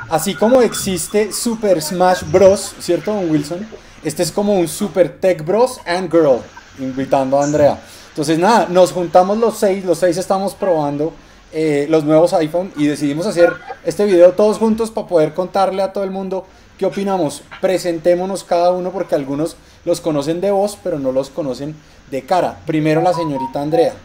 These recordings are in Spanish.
así como existe Super Smash Bros, ¿cierto, don Wilson? Este es como un Super Tech Bros and Girl, invitando a Andrea. Entonces nada, nos juntamos los seis estamos probando los nuevos iPhone y decidimos hacer este video todos juntos para poder contarle a todo el mundo qué opinamos. Presentémonos cada uno porque algunos los conocen de voz, pero no los conocen de cara. Primero la señorita Andrea.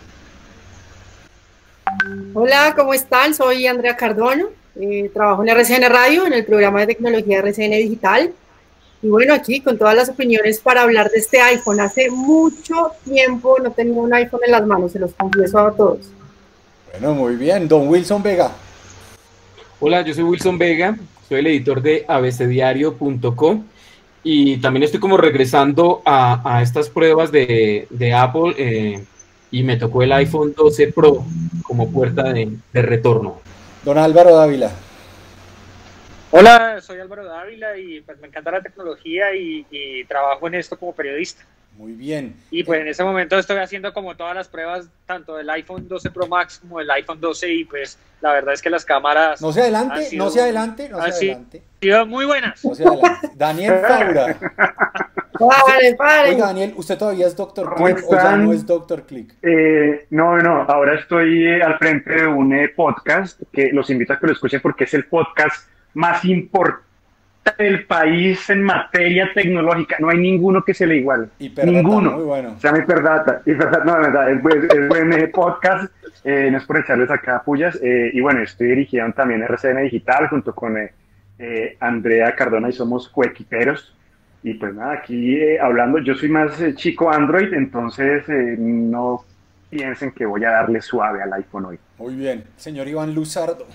Hola, ¿cómo están? Soy Andrea Cardona, trabajo en RCN Radio, en el programa de tecnología RCN Digital. Y bueno, aquí con todas las opiniones para hablar de este iPhone. Hace mucho tiempo no tenía un iPhone en las manos, se los confieso a todos. Bueno, muy bien. Don Wilson Vega. Hola, yo soy Wilson Vega, soy el editor de abcdiario.co y también estoy como regresando a estas pruebas de Apple y me tocó el iPhone 12 Pro como puerta de retorno. Don Álvaro Dávila. Hola, soy Álvaro Dávila y pues me encanta la tecnología y trabajo en esto como periodista. Muy bien. Y pues en este momento estoy haciendo como todas las pruebas, tanto del iPhone 12 Pro Max como del iPhone 12 y pues la verdad es que las cámaras... No se adelante, no se adelante, no se adelante. Han sido muy buenas. No se adelante. Daniel Faura. Pare. Oiga, Daniel, ¿usted todavía es Dr. Click o ya no es Dr. Click? No, ahora estoy al frente de un podcast que los invito a que lo escuchen porque es el podcast más importante del país en materia tecnológica. No hay ninguno que se le iguale. Ninguno. Muy bueno. O sea, Hiperdata, no, de verdad, es buen podcast. No es por echarles acá pullas. Y bueno, estoy dirigido también en RCN Digital junto con Andrea Cardona y somos coequiperos. Y pues nada, aquí hablando, yo soy más chico Android, entonces no piensen que voy a darle suave al iPhone hoy. Muy bien. Señor Iván Luzardo.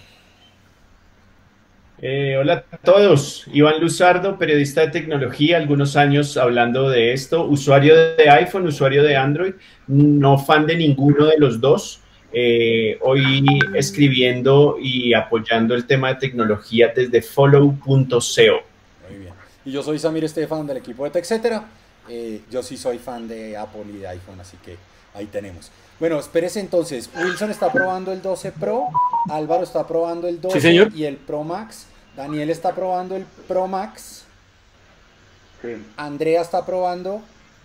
Hola a todos, Iván Luzardo, periodista de tecnología, algunos años hablando de esto, usuario de iPhone, usuario de Android, no fan de ninguno de los dos, hoy escribiendo y apoyando el tema de tecnología desde follow.co. Muy bien, y yo soy Samir Estefan del equipo de TechCetera, yo sí soy fan de Apple y de iPhone, así que ahí tenemos. Bueno, espérese entonces, Wilson está probando el 12 Pro, Álvaro está probando el 12 sí, señor. Y el Pro Max, Daniel está probando el Pro Max, Sí. Andrea está probando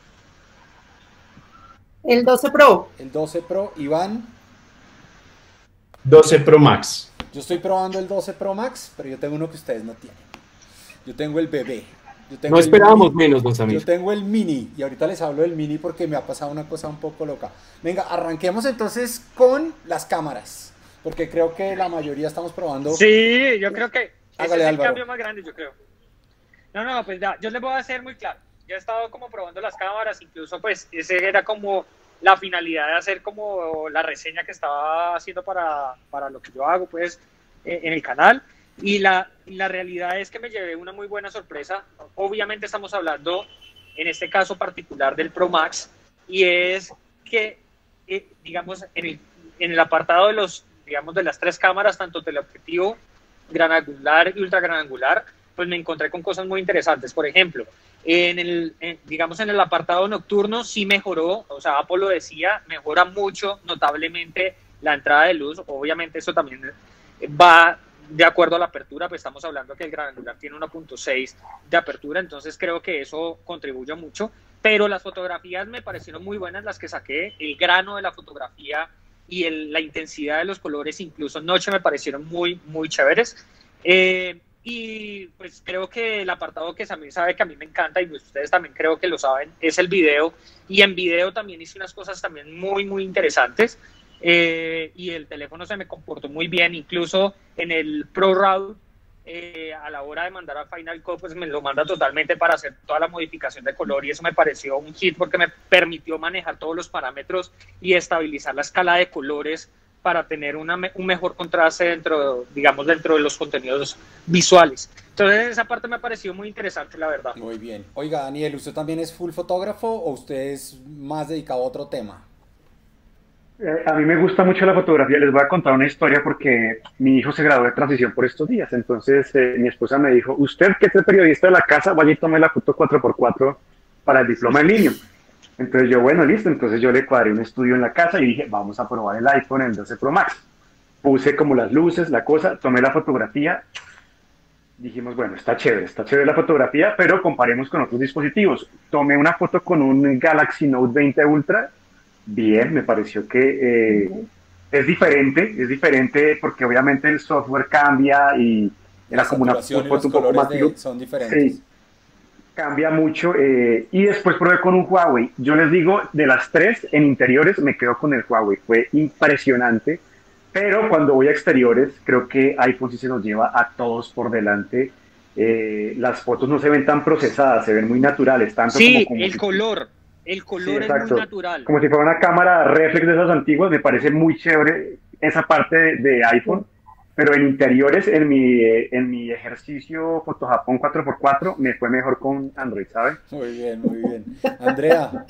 El 12 Pro. el 12 Pro, Iván. 12 Pro Max. Yo estoy probando el 12 Pro Max, pero yo tengo uno que ustedes no tienen. Yo tengo el bebé. No esperábamos menos, don Samir. Yo tengo el mini y ahorita les hablo del mini porque me ha pasado una cosa un poco loca. Venga, arranquemos entonces con las cámaras, porque creo que la mayoría estamos probando. Sí, yo creo que ese es el Álvaro. cambio más grande, yo creo. No, pues ya, yo les voy a hacer muy claro. Ya he estado como probando las cámaras, incluso pues ese era como la finalidad de hacer como la reseña que estaba haciendo para lo que yo hago pues en el canal. Y la realidad es que me llevé una muy buena sorpresa. Obviamente estamos hablando, en este caso particular, del Pro Max, y es que, digamos, en el apartado de de las tres cámaras, tanto teleobjetivo, gran angular y ultra gran angular, pues me encontré con cosas muy interesantes. Por ejemplo, en el apartado nocturno sí mejoró, o sea, Apple lo decía, mejora mucho, notablemente, la entrada de luz. Obviamente eso también va de acuerdo a la apertura, pues estamos hablando que el gran angular tiene 1.6 de apertura, entonces creo que eso contribuye mucho, pero las fotografías me parecieron muy buenas las que saqué, el grano de la fotografía y la intensidad de los colores, incluso noche, me parecieron muy, muy chéveres. Y pues creo que el apartado que Samir sabe que a mí me encanta y ustedes también creo que lo saben, es el video, y en video también hice unas cosas también muy, muy interesantes. Y el teléfono se me comportó muy bien, incluso en el ProRAW, a la hora de mandar a Final Cut, pues me lo manda totalmente para hacer toda la modificación de color, y eso me pareció un hit porque me permitió manejar todos los parámetros y estabilizar la escala de colores para tener un mejor contraste dentro de los contenidos visuales. Entonces esa parte me ha parecido muy interesante, la verdad. Muy bien. Oiga, Daniel, ¿usted también es full fotógrafo o usted es más dedicado a otro tema? A mí me gusta mucho la fotografía. Les voy a contar una historia porque mi hijo se graduó de transición por estos días. Entonces mi esposa me dijo, usted que es el periodista de la casa, vaya y tome la foto 4x4 para el diploma en línea. Entonces yo, bueno, listo. Entonces yo le cuadré un estudio en la casa y dije, vamos a probar el iPhone, el 12 Pro Max. Puse como las luces, la cosa, tomé la fotografía. dijimos, bueno, está chévere la fotografía, pero comparemos con otros dispositivos. Tomé una foto con un Galaxy Note 20 Ultra, bien, me pareció que es diferente porque obviamente el software cambia y era como una foto un poco más... son diferentes. Sí, cambia mucho. Y después probé con un Huawei. Yo les digo, de las tres, en interiores me quedo con el Huawei. Fue impresionante. Pero cuando voy a exteriores, creo que iPhone sí se nos lleva a todos por delante. Las fotos no se ven tan procesadas, se ven muy naturales. Tanto sí, como el color sí, es muy natural. Como si fuera una cámara reflex de esas antiguas, me parece muy chévere esa parte de iPhone. Pero en interiores, en mi ejercicio Foto Japón 4x4, me fue mejor con Android, ¿sabes? Muy bien, muy bien. Andrea.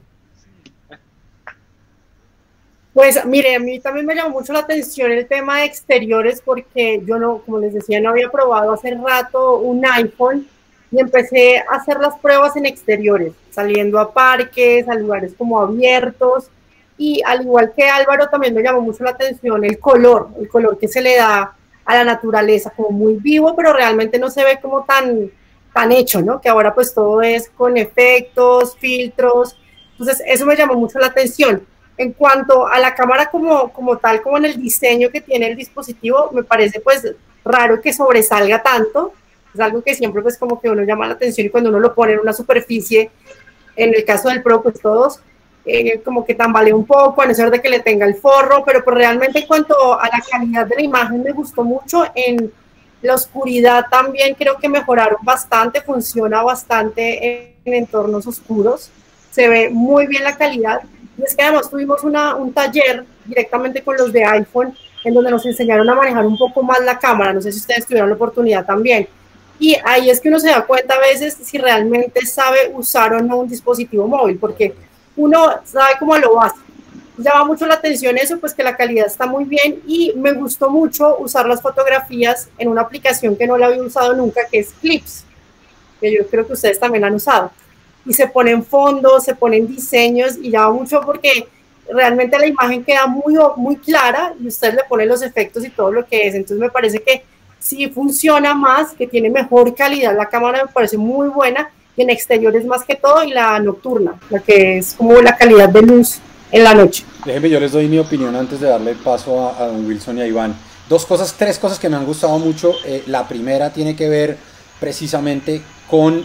Pues mire, a mí también me llamó mucho la atención el tema de exteriores porque yo no, como les decía, no había probado hace rato un iPhone y empecé a hacer las pruebas en exteriores, saliendo a parques, a lugares como abiertos y al igual que Álvaro también me llamó mucho la atención el color que se le da a la naturaleza, como muy vivo, pero realmente no se ve como tan hecho, ¿no? Que ahora pues todo es con efectos, filtros, entonces eso me llamó mucho la atención. En cuanto a la cámara como tal, como en el diseño que tiene el dispositivo, me parece pues raro que sobresalga tanto. Es algo que siempre pues como que uno llama la atención y cuando uno lo pone en una superficie, en el caso del Pro pues todos, como que tambalea un poco, a no ser de que le tenga el forro, pero pues realmente en cuanto a la calidad de la imagen me gustó mucho. En la oscuridad también creo que mejoraron bastante, funciona bastante en entornos oscuros, se ve muy bien la calidad. Y es que además tuvimos un taller directamente con los de iPhone en donde nos enseñaron a manejar un poco más la cámara, no sé si ustedes tuvieron la oportunidad también. Y ahí es que uno se da cuenta a veces si realmente sabe usar o no un dispositivo móvil, porque uno sabe como lo básico. Llama mucho la atención eso, pues que la calidad está muy bien y me gustó mucho usar las fotografías en una aplicación que no la había usado nunca, que es Clips, que yo creo que ustedes también la han usado. Y se ponen fondos, se ponen diseños y llama mucho porque realmente la imagen queda muy clara y usted le pone los efectos y todo lo que es. Entonces me parece que sí funciona más, que tiene mejor calidad. La cámara me parece muy buena y en exteriores más que todo y la nocturna, la que es como la calidad de luz en la noche. Déjenme, yo les doy mi opinión antes de darle paso a don Wilson y a Iván. Tres cosas que me han gustado mucho. La primera tiene que ver precisamente con...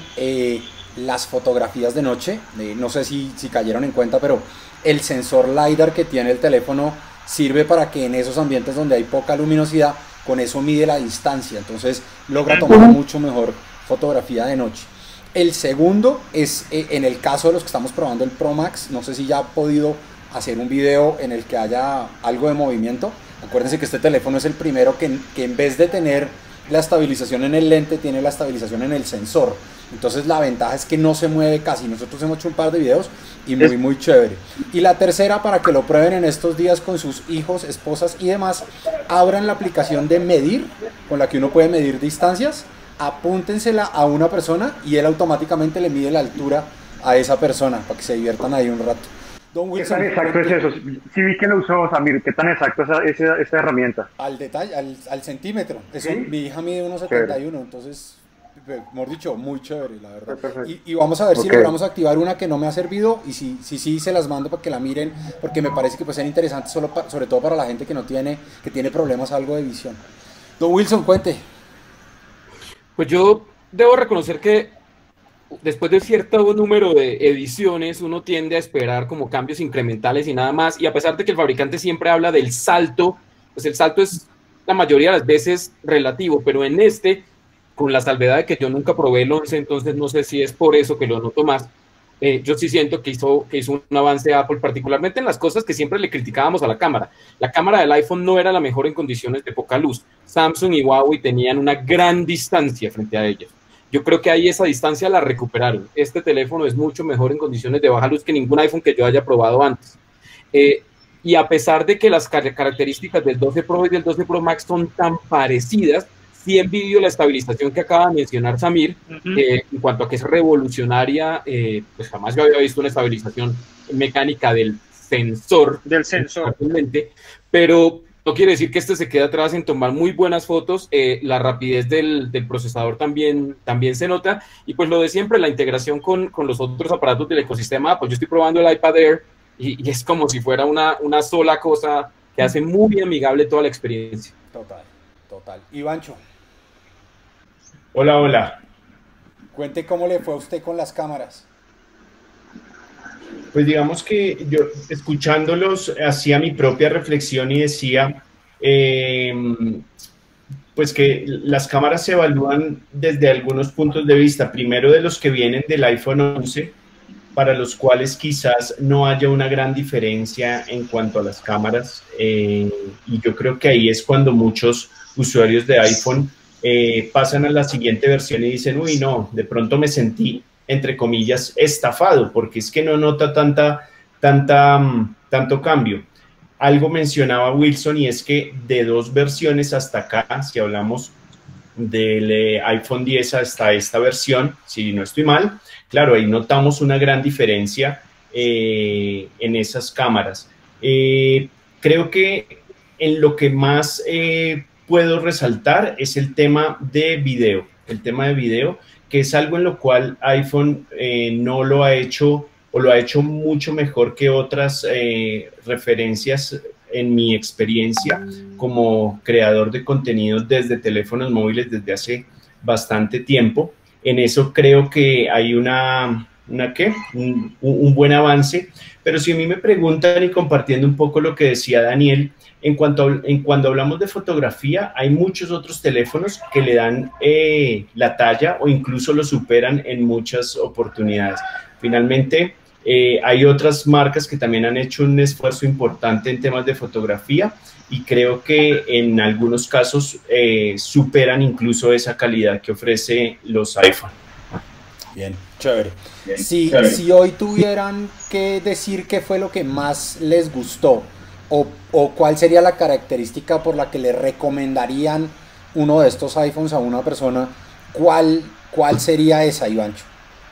las fotografías de noche. No sé si cayeron en cuenta, pero el sensor LiDAR que tiene el teléfono sirve para que en esos ambientes donde hay poca luminosidad, con eso mide la distancia, entonces logra tomar mucho mejor fotografía de noche. El segundo es en el caso de los que estamos probando el Pro Max, no sé si ya ha podido hacer un video en el que haya algo de movimiento. Acuérdense que este teléfono es el primero que en vez de tener la estabilización en el lente, tiene la estabilización en el sensor. Entonces la ventaja es que no se mueve casi. Nosotros hemos hecho un par de videos y muy chévere. Y la tercera, para que lo prueben en estos días con sus hijos, esposas y demás, abran la aplicación de medir, con la que uno puede medir distancias, apúntensela a una persona y él automáticamente le mide la altura a esa persona, para que se diviertan ahí un rato. Don Wilson, ¿qué tan exacto es eso? Sí vi que lo usó Samir, ¿qué tan exacto es esa herramienta? Al detalle, al centímetro. Eso, ¿sí? Mi hija mide 1,71, entonces, mejor dicho, muy chévere, la verdad. Y vamos a ver si logramos activar una que no me ha servido y si se las mando para que la miren, porque me parece que puede ser interesante sobre todo para la gente que tiene problemas algo de visión. Don Wilson, cuente. Pues yo debo reconocer que después de cierto número de ediciones, uno tiende a esperar como cambios incrementales y nada más, y a pesar de que el fabricante siempre habla del salto, pues el salto es la mayoría de las veces relativo, pero en con la salvedad de que yo nunca probé el 11, entonces no sé si es por eso que lo noto más, yo sí siento que hizo un avance Apple, particularmente en las cosas que siempre le criticábamos a la cámara. La cámara del iPhone no era la mejor en condiciones de poca luz. Samsung y Huawei tenían una gran distancia frente a ellas. Yo creo que ahí esa distancia la recuperaron. Este teléfono es mucho mejor en condiciones de baja luz que ningún iPhone que yo haya probado antes. Y a pesar de que las características del 12 Pro y del 12 Pro Max son tan parecidas, sí envidio la estabilización que acaba de mencionar Samir, en cuanto a que es revolucionaria, pues jamás yo había visto una estabilización mecánica del sensor. Del sensor. Pero No quiere decir que este se quede atrás en tomar muy buenas fotos, la rapidez del procesador también se nota, y pues lo de siempre, la integración con los otros aparatos del ecosistema. Pues yo estoy probando el iPad Air y es como si fuera una sola cosa que hace muy amigable toda la experiencia. Total. Ivancho. Hola. Cuente cómo le fue a usted con las cámaras. Pues digamos que yo, escuchándolos, hacía mi propia reflexión y decía, pues que las cámaras se evalúan desde algunos puntos de vista. Primero, de los que vienen del iPhone 11, para los cuales quizás no haya una gran diferencia en cuanto a las cámaras. Y yo creo que ahí es cuando muchos usuarios de iPhone pasan a la siguiente versión y dicen, uy, no, de pronto me sentí, entre comillas, estafado, porque es que no nota tanto cambio. Algo mencionaba Wilson, y es que de 2 versiones hasta acá, si hablamos del iPhone 10 hasta esta versión, si no estoy mal, claro, ahí notamos una gran diferencia en esas cámaras. Creo que en lo que más puedo resaltar es el tema de video, que es algo en lo cual iPhone no lo ha hecho, o lo ha hecho mucho mejor que otras referencias en mi experiencia como creador de contenido desde teléfonos móviles desde hace bastante tiempo. En eso creo que hay un buen avance, pero si a mí me preguntan, y compartiendo un poco lo que decía Daniel, cuando hablamos de fotografía, hay muchos otros teléfonos que le dan la talla o incluso lo superan en muchas oportunidades. Finalmente, hay otras marcas que también han hecho un esfuerzo importante en temas de fotografía, y creo que en algunos casos superan incluso esa calidad que ofrece los iPhone. Bien, chévere. Si hoy tuvieran que decir qué fue lo que más les gustó, o cuál sería la característica por la que le recomendarían uno de estos iPhones a una persona, ¿cuál sería esa, Ivancho?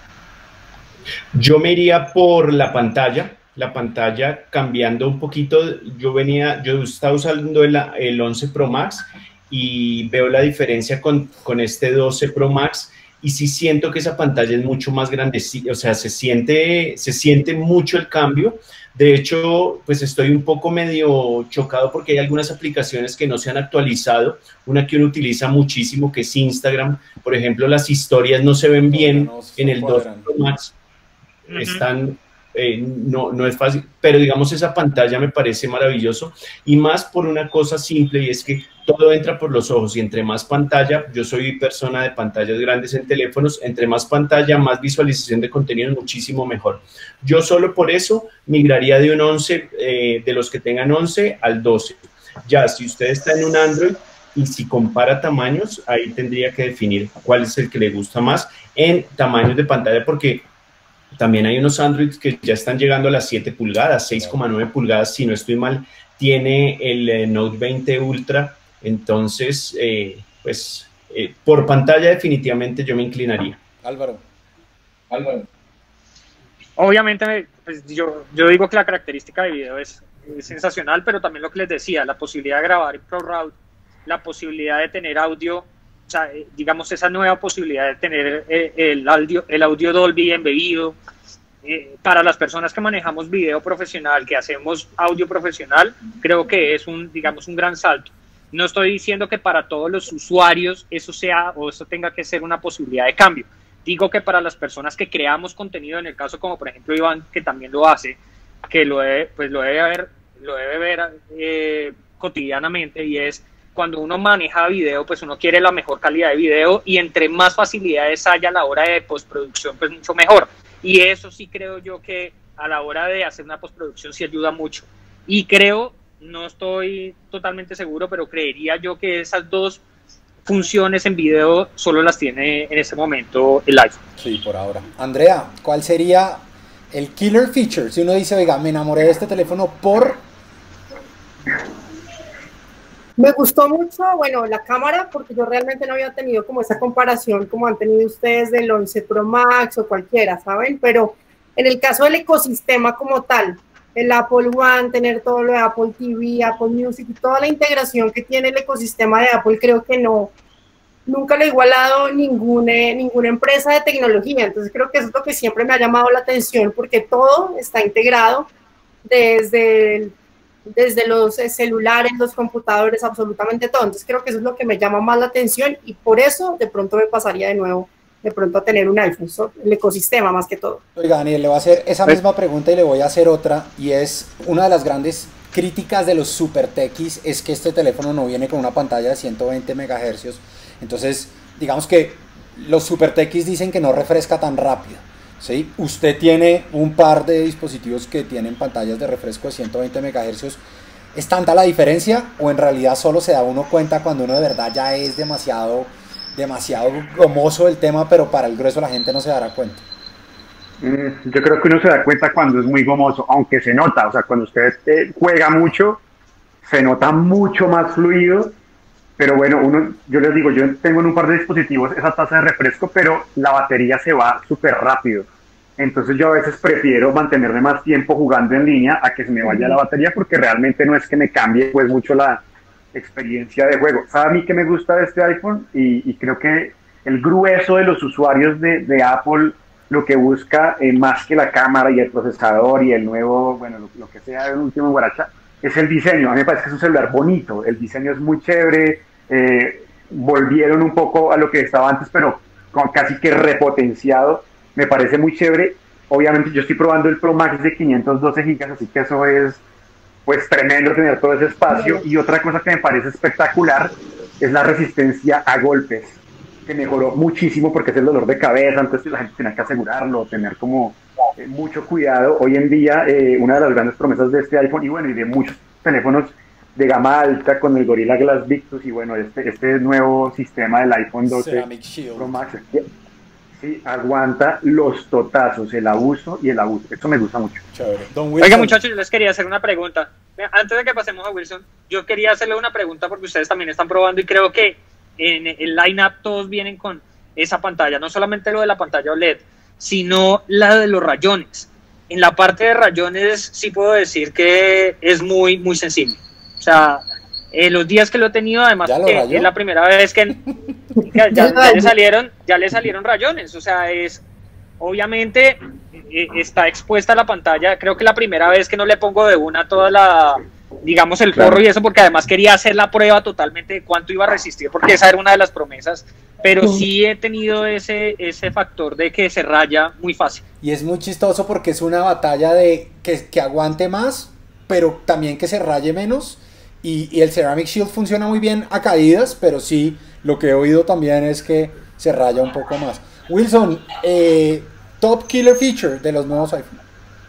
Yo me iría por la pantalla cambiando un poquito. Yo estaba usando el 11 Pro Max y veo la diferencia con este 12 Pro Max, y sí siento que esa pantalla es mucho más grande, o sea, se siente mucho el cambio. De hecho, pues estoy un poco medio chocado porque hay algunas aplicaciones que no se han actualizado. Una que uno utiliza muchísimo, que es Instagram, por ejemplo, las historias no se ven bien en el 12 Pro Max. Están, no es fácil, pero digamos, esa pantalla me parece maravilloso, y más por una cosa simple, y es que todo entra por los ojos, y entre más pantalla, yo soy persona de pantallas grandes en teléfonos, entre más pantalla, más visualización de contenido, muchísimo mejor. Yo solo por eso migraría de un 11, de los que tengan 11 al 12. Ya, si usted está en un Android y si compara tamaños, ahí tendría que definir cuál es el que le gusta más en tamaños de pantalla, porque también hay unos Androids que ya están llegando a las 7 pulgadas, 6,9 pulgadas, si no estoy mal, tiene el Note 20 Ultra. Entonces, por pantalla definitivamente yo me inclinaría. Álvaro. Obviamente, pues yo digo que la característica de video es sensacional, pero también lo que les decía, la posibilidad de grabar en ProRAW, la posibilidad de tener audio, o sea, digamos, esa nueva posibilidad de tener el audio Dolby embebido. Para las personas que manejamos video profesional, que hacemos audio profesional, creo que es un gran salto. No estoy diciendo que para todos los usuarios eso sea o eso tenga que ser una posibilidad de cambio. Digo que para las personas que creamos contenido, en el caso como por ejemplo Iván, que también lo hace, que lo debe ver cotidianamente, y es cuando uno maneja video, pues uno quiere la mejor calidad de video, y entre más facilidades haya a la hora de postproducción, pues mucho mejor. Y eso sí creo yo que a la hora de hacer una postproducción sí ayuda mucho. Y creo, no estoy totalmente seguro, pero creería yo que esas dos funciones en video solo las tiene en este momento el iPhone. Sí, por ahora. Andrea, ¿cuál sería el killer feature? Si uno dice, oiga, me enamoré de este teléfono por... Me gustó mucho, bueno, la cámara, porque yo realmente no había tenido como esa comparación como han tenido ustedes del 11 Pro Max o cualquiera, ¿saben? Pero en el caso del ecosistema como tal, el Apple One, tener todo lo de Apple TV, Apple Music y toda la integración que tiene el ecosistema de Apple, creo que nunca lo ha igualado ninguna empresa de tecnología. Entonces creo que eso es lo que siempre me ha llamado la atención, porque todo está integrado desde los celulares, los computadores, absolutamente todo. Entonces creo que eso es lo que me llama más la atención y por eso de pronto me pasaría de nuevo de pronto a tener un iPhone, el ecosistema más que todo. Oiga, Daniel, le voy a hacer esa misma pregunta y le voy a hacer otra, y es una de las grandes críticas de los super techies es que este teléfono no viene con una pantalla de 120 MHz. Entonces, digamos que los super techies dicen que no refresca tan rápido, ¿sí? Usted tiene un par de dispositivos que tienen pantallas de refresco de 120 MHz. ¿Es tanta la diferencia o en realidad solo se da uno cuenta cuando uno de verdad ya es demasiado gomoso el tema, pero para el grueso la gente no se dará cuenta? Yo creo que uno se da cuenta cuando es muy gomoso, aunque se nota, o sea, cuando usted juega mucho, se nota mucho más fluido, pero bueno, yo les digo, yo tengo en un par de dispositivos esa tasa de refresco, pero la batería se va súper rápido, entonces yo a veces prefiero mantenerme más tiempo jugando en línea a que se me vaya la batería, porque realmente no es que me cambie pues mucho la experiencia de juego. ¿Sabe a mí que me gusta de este iPhone? Y creo que el grueso de los usuarios de Apple lo que busca, más que la cámara y el procesador y el nuevo, bueno, lo que sea el último guaracha, es el diseño. A mí me parece que es un celular bonito, el diseño es muy chévere, volvieron un poco a lo que estaba antes, pero casi que repotenciado, me parece muy chévere. Obviamente yo estoy probando el Pro Max de 512 GB, así que eso es pues tremendo tener todo ese espacio. Y otra cosa que me parece espectacular es la resistencia a golpes, que mejoró muchísimo porque es el dolor de cabeza, entonces la gente tenía que asegurarlo, tener como mucho cuidado. Hoy en día una de las grandes promesas de este iPhone y bueno, y de muchos teléfonos de gama alta con el Gorilla Glass Victus y bueno, este nuevo sistema del iPhone 12 Pro Max, sí, aguanta los totazos, el abuso y el abuso. Esto me gusta mucho. Oiga, muchachos, yo les quería hacer una pregunta. Antes de que pasemos a Wilson, yo quería hacerle una pregunta porque ustedes también están probando y creo que en el line-up todos vienen con esa pantalla, no solamente lo de la pantalla OLED, sino la de los rayones. En la parte de rayones sí puedo decir que es muy, muy sensible. O sea, los días que lo he tenido, además que es la primera vez que ya le salieron rayones, o sea, obviamente está expuesta la pantalla. Creo que la primera vez que no le pongo de una toda la, digamos, el forro y eso, porque además quería hacer la prueba totalmente de cuánto iba a resistir, porque esa era una de las promesas, pero sí he tenido ese factor de que se raya muy fácil. Y es muy chistoso porque es una batalla de que aguante más, pero también que se raye menos. Y el Ceramic Shield funciona muy bien a caídas, pero sí, lo que he oído también es que se raya un poco más. Wilson, top killer feature de los nuevos iPhone.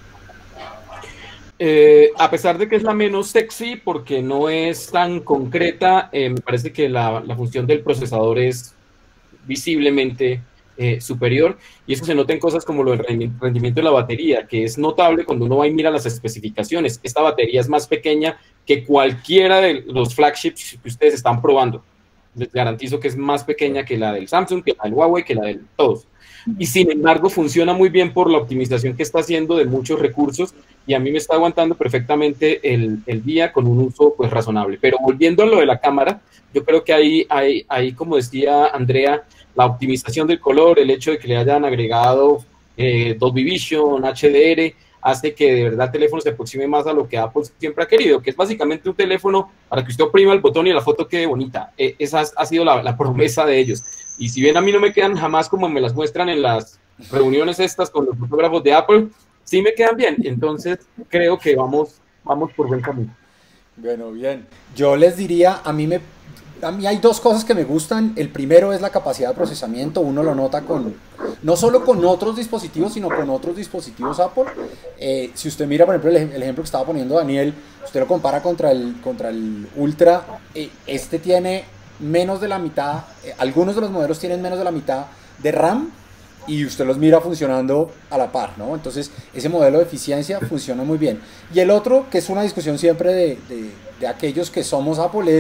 A pesar de que es la menos sexy, porque no es tan concreta, me parece que la función del procesador es visiblemente superior, y eso se nota en cosas como lo del rendimiento de la batería, que es notable cuando uno va y mira las especificaciones. Esta batería es más pequeña que cualquiera de los flagships que ustedes están probando. Les garantizo que es más pequeña que la del Samsung, que la del Huawei, que la de todos. Y sin embargo funciona muy bien por la optimización que está haciendo de muchos recursos, y a mí me está aguantando perfectamente el día con un uso pues razonable. Pero volviendo a lo de la cámara, yo creo que ahí como decía Andrea, la optimización del color, el hecho de que le hayan agregado Dolby Vision, HDR, hace que de verdad el teléfono se aproxime más a lo que Apple siempre ha querido, que es básicamente un teléfono para que usted oprima el botón y la foto quede bonita. Esa ha sido la promesa de ellos. Y si bien a mí no me quedan jamás como me las muestran en las reuniones estas con los fotógrafos de Apple, sí me quedan bien. Entonces creo que vamos por buen camino. Bueno, bien. Yo les diría, a mí hay dos cosas que me gustan. El primero es la capacidad de procesamiento. Uno lo nota no solo con otros dispositivos, sino con otros dispositivos Apple. Si usted mira, por ejemplo, el ejemplo que estaba poniendo Daniel, usted lo compara contra el Ultra, este tiene menos de la mitad, algunos de los modelos tienen menos de la mitad de RAM, y usted los mira funcionando a la par, ¿no? Entonces, ese modelo de eficiencia funciona muy bien. Y el otro, que es una discusión siempre de aquellos que somos Apple, es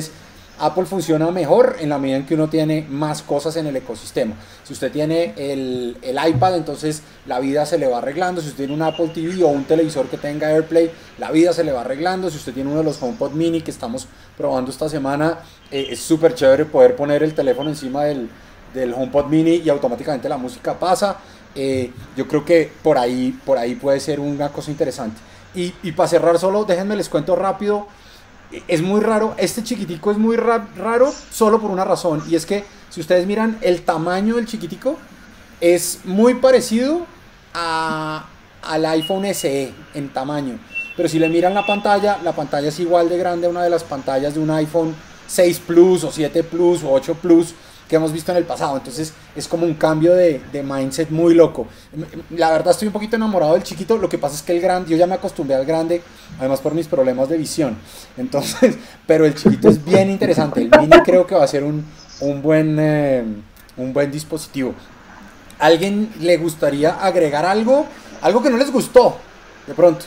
Apple funciona mejor en la medida en que uno tiene más cosas en el ecosistema. Si usted tiene el iPad, entonces la vida se le va arreglando. Si usted tiene un Apple TV o un televisor que tenga AirPlay, la vida se le va arreglando. Si usted tiene uno de los HomePod Mini que estamos probando esta semana, es súper chévere poder poner el teléfono encima del HomePod Mini y automáticamente la música pasa. Yo creo que por ahí puede ser una cosa interesante. Y para cerrar solo, déjenme les cuento rápido. Es muy raro, este chiquitico es muy raro solo por una razón, y es que si ustedes miran el tamaño del chiquitico es muy parecido al iPhone SE en tamaño, pero si le miran la pantalla es igual de grande a una de las pantallas de un iPhone 6 Plus o 7 Plus o 8 Plus que hemos visto en el pasado. Entonces es como un cambio de mindset muy loco. La verdad estoy un poquito enamorado del chiquito, lo que pasa es que el grande, yo ya me acostumbré al grande, además por mis problemas de visión. Entonces, pero el chiquito es bien interesante. El mini creo que va a ser un buen dispositivo. ¿Alguien le gustaría agregar algo que no les gustó de pronto?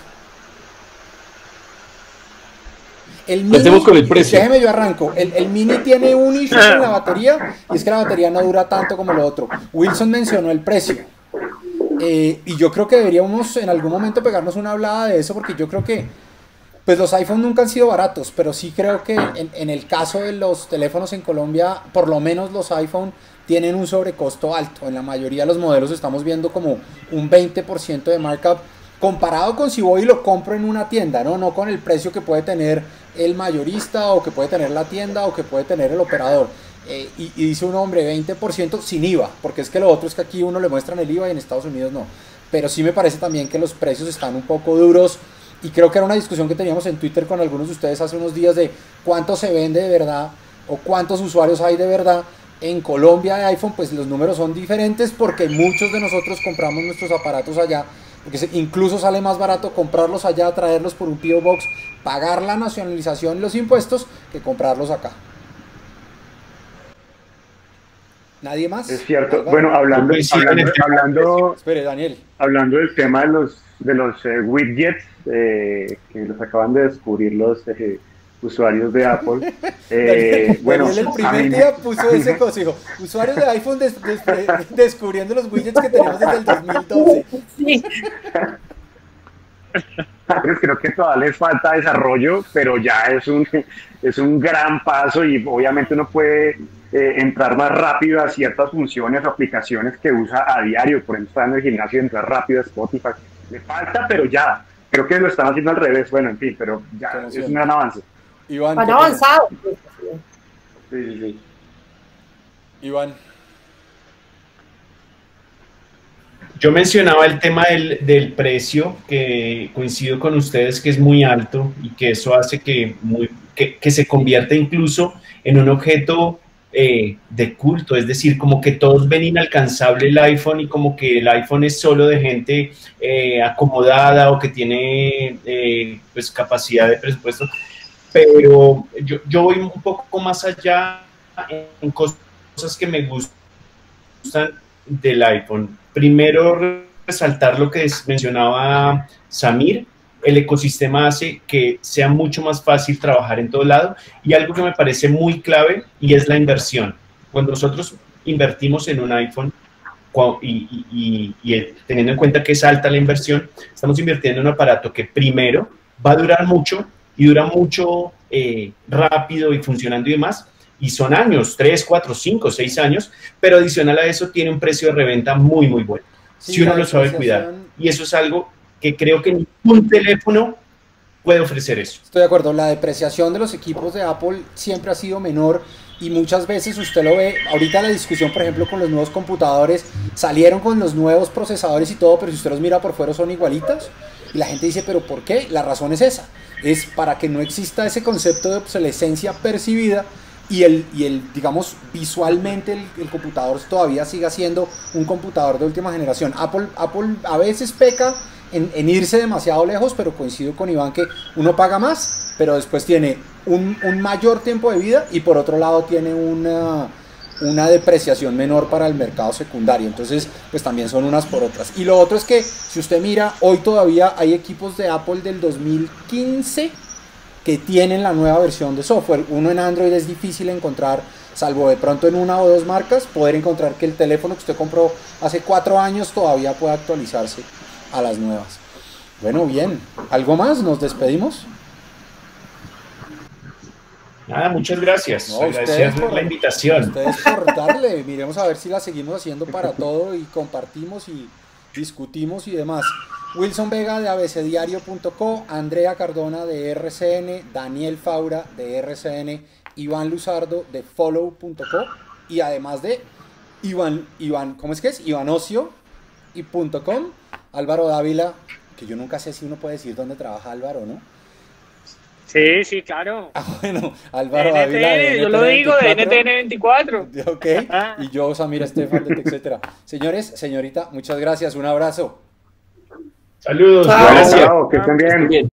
El mini, empecemos con el precio. Déjeme yo arranco. El mini tiene un issue con la batería, y es que la batería no dura tanto como lo otro. Wilson mencionó el precio. Y yo creo que deberíamos en algún momento pegarnos una hablada de eso, porque yo creo que pues los iPhone nunca han sido baratos, pero sí creo que en el caso de los teléfonos en Colombia, por lo menos los iPhone tienen un sobrecosto alto. En la mayoría de los modelos estamos viendo como un 20% de markup, comparado con si voy y lo compro en una tienda, no con el precio que puede tener el mayorista o que puede tener la tienda o que puede tener el operador. Y dice un hombre 20% sin IVA, porque es que lo otro es que aquí uno le muestran el IVA y en Estados Unidos no. Pero sí me parece también que los precios están un poco duros, y creo que era una discusión que teníamos en Twitter con algunos de ustedes hace unos días de cuánto se vende de verdad o cuántos usuarios hay de verdad. En Colombia de iPhone pues los números son diferentes porque muchos de nosotros compramos nuestros aparatos allá, porque incluso sale más barato comprarlos allá, traerlos por un P.O. Box, pagar la nacionalización y los impuestos, que comprarlos acá. ¿Nadie más? Es cierto. Bueno, hablando Espere, Daniel. Hablando del tema de los widgets que los acaban de descubrir los usuarios de Apple. Bueno, Daniel el primer día puso ese consejo. Usuarios de iPhone descubriendo los widgets que tenemos desde el 2012. Sí. Creo que todavía les falta desarrollo, pero ya es un gran paso, y obviamente uno puede entrar más rápido a ciertas funciones o aplicaciones que usa a diario. Por ejemplo, está en el gimnasio, entrar rápido a Spotify. Le falta, pero ya. Creo que lo están haciendo al revés. Bueno, en fin, pero ya es un gran avance. Iván, Han avanzado. Sí. Iván. Yo mencionaba el tema del precio, que coincido con ustedes que es muy alto y que eso hace que se convierta incluso en un objeto de culto, es decir, como que todos ven inalcanzable el iPhone y como que el iPhone es solo de gente acomodada o que tiene pues capacidad de presupuesto, pero yo voy un poco más allá en cosas que me gustan del iPhone. Primero, resaltar lo que mencionaba Samir. El ecosistema hace que sea mucho más fácil trabajar en todo lado, y algo que me parece muy clave y es la inversión. Cuando nosotros invertimos en un iPhone y teniendo en cuenta que es alta la inversión, estamos invirtiendo en un aparato que primero va a durar mucho y dura mucho rápido y funcionando y demás, y son años, 3, 4, 5, 6 años, pero adicional a eso tiene un precio de reventa muy, muy bueno, sí, si uno lo sabe cuidar. Y eso es algo que creo que ningún teléfono puede ofrecer eso. Estoy de acuerdo, la depreciación de los equipos de Apple siempre ha sido menor, y muchas veces usted lo ve, ahorita la discusión por ejemplo con los nuevos computadores, salieron con los nuevos procesadores y todo, pero si usted los mira por fuera son igualitas, y la gente dice, ¿pero por qué? La razón es esa, es para que no exista ese concepto de obsolescencia percibida, y digamos, visualmente el computador todavía siga siendo un computador de última generación. Apple a veces peca en irse demasiado lejos, pero coincido con Iván que uno paga más, pero después tiene un mayor tiempo de vida, y por otro lado tiene una depreciación menor para el mercado secundario. Entonces pues también son unas por otras. Y lo otro es que si usted mira, hoy todavía hay equipos de Apple del 2015 que tienen la nueva versión de software. Uno en Android es difícil encontrar, salvo de pronto en una o dos marcas, poder encontrar que el teléfono que usted compró hace 4 años todavía pueda actualizarse a las nuevas. Bueno, bien. ¿Algo más? ¿Nos despedimos? Nada, muchas gracias. No, Gracias por la invitación. Ustedes por darle. Miremos a ver si la seguimos haciendo para todo y compartimos y discutimos y demás. Wilson Vega de abecediario.co, Andrea Cardona de RCN, Daniel Faura de RCN, Iván Luzardo de follow.co y además de Iván, ¿cómo es que es? Ivanocio y .com, Álvaro Dávila, que yo nunca sé si uno puede decir dónde trabaja Álvaro, ¿no? Sí, sí, claro. Bueno, Álvaro NTN, Dávila de yo lo digo, de NTN 24. Ok, y yo, Samir Estefan, de etcétera. Señores, señorita, muchas gracias, un abrazo. Saludos, Chao. gracias. Chao, que estén bien.